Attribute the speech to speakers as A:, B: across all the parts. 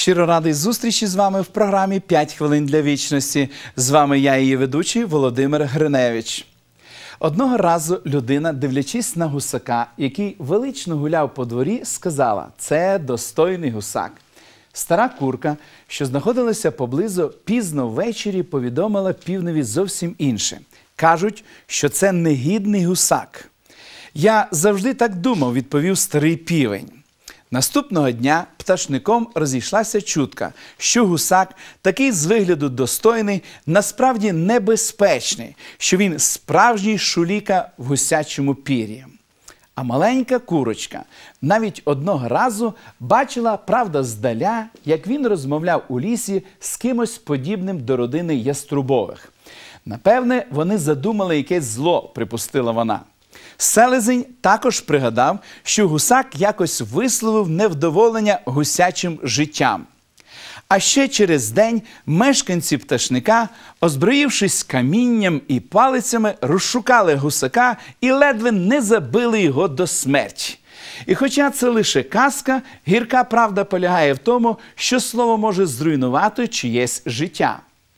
A: Щиро радий зустрічі з вами в програмі «5 хвилин для вічності». З вами я, її ведучий Володимир Гриневич. Одного разу людина, дивлячись на гусака, який велично гуляв по дворі, сказала: «Це достойний гусак». Стара курка, що знаходилася поблизу, пізно ввечері повідомила півневі зовсім інше. Кажуть, що це негідний гусак. «Я завжди так думав», – відповів старий півень. Наступного дня пташником розійшлася чутка, що гусак, такий з вигляду достойний, насправді небезпечний, що він справжній шуліка в гусячому пір'ї. А маленька курочка навіть одного разу бачила, правда, здаля, як він розмовляв у лісі з кимось подібним до родини яструбових. Напевне, вони задумали якесь зло, припустила вона. Селезень також пригадав, що гусак якось висловив невдоволення гусячим життям. А ще через день мешканці пташника, озброївшись камінням і палицями, розшукали гусака і ледве не забили його до смерті. І хоча це лише казка, гірка правда полягає в тому, що слово може зруйнувати чиєсь життя.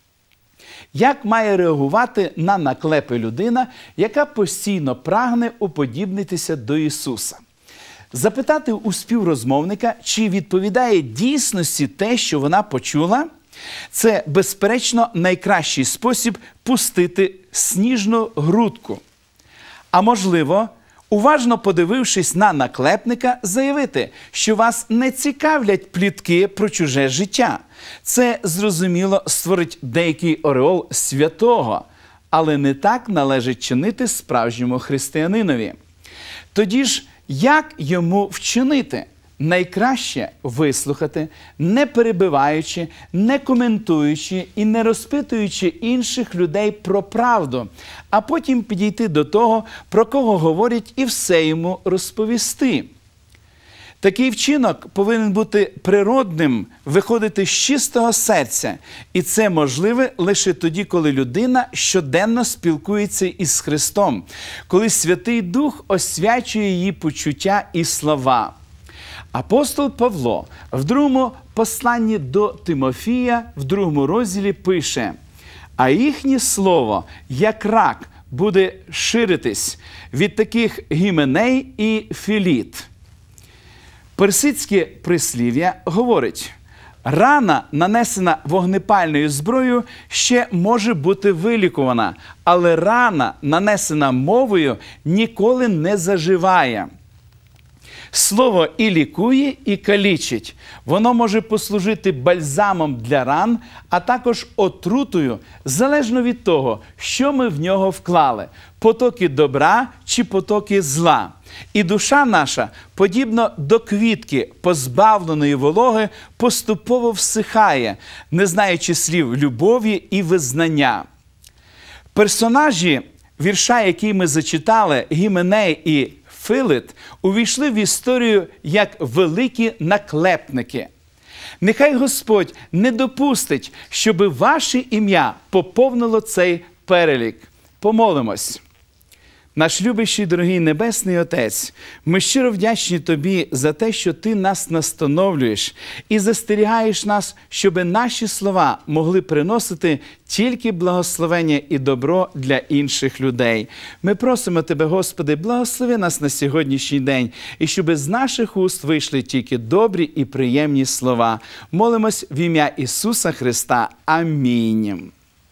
A: Як має реагувати на наклепи людина, яка постійно прагне уподібнитися до Ісуса? Запитати у співрозмовника, чи відповідає дійсності те, що вона почула? Це, безперечно, найкращий спосіб пустити сніжну грудку. А можливо, уважно подивившись на наклепника, заявити, що вас не цікавлять плітки про чуже життя. Це, зрозуміло, створить деякий ореол святого, але не так належить чинити справжньому християнинові. Тоді ж, як йому вчинити? Найкраще вислухати, не перебиваючи, не коментуючи і не розпитуючи інших людей про правду, а потім підійти до того, про кого говорять, і все йому розповісти. Такий вчинок повинен бути природним, виходити з чистого серця. І це можливе лише тоді, коли людина щоденно спілкується із Христом, коли Святий Дух освячує її почуття і слова. Апостол Павло в другому посланні до Тимофія, в 2 розділі пише: «А їхнє слово, як рак, буде ширитись від таких Гіменей і Філіт». Персидське прислів'я говорить: «Рана, нанесена вогнепальною зброєю, ще може бути вилікувана, але рана, нанесена мовою, ніколи не заживає». Слово і лікує, і калічить. Воно може послужити бальзамом для ран, а також отрутою, залежно від того, що ми в нього вклали – потоки добра чи потоки зла. І душа наша, подібно до квітки, позбавленої вологи, поступово всихає, не знаючи слів любові і визнання. Персонажі вірша, який ми зачитали, Гіменей і Філіт, увійшли в історію як великі наклепники. Нехай Господь не допустить, щоби ваше ім'я поповнило цей перелік. Помолимось. Наш любящий, дорогий Небесний Отець, ми щиро вдячні Тобі за те, що Ти нас настановлюєш і застерігаєш нас, щоби наші слова могли приносити тільки благословення і добро для інших людей. Ми просимо Тебе, Господи, благослови нас на сьогоднішній день, і щоби з наших уст вийшли тільки добрі і приємні слова. Молимось в ім'я Ісуса Христа. Амінь.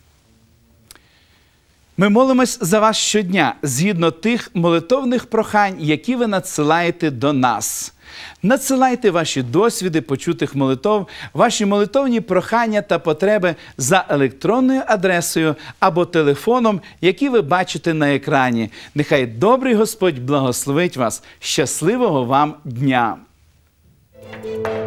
A: Ми молимось за вас щодня, згідно тих молитовних прохань, які ви надсилаєте до нас. Надсилайте ваші досвіди почутих молитов, ваші молитовні прохання та потреби за електронною адресою або телефоном, які ви бачите на екрані. Нехай добрий Господь благословить вас. Щасливого вам дня!